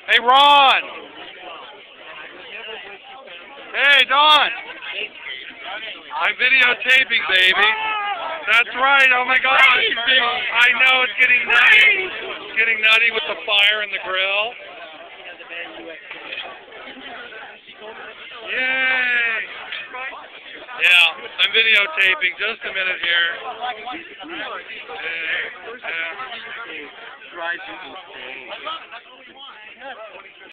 Hey, Ron. Hey, Don. I'm videotaping, baby. That's right. Oh, my God. I know it's getting nutty. It's getting nutty with the fire and the grill. Yay. Yeah, I'm videotaping. Just a minute here. Yeah.